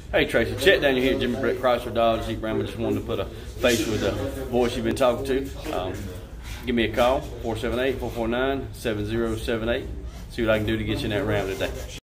Hey Tracy, Chet down here at Jimmy Britt Chrysler Dodge Jeep Ram. Just wanted to put a face with the voice you've been talking to. Give me a call, 478-449-7078. See what I can do to get you in that Ram today.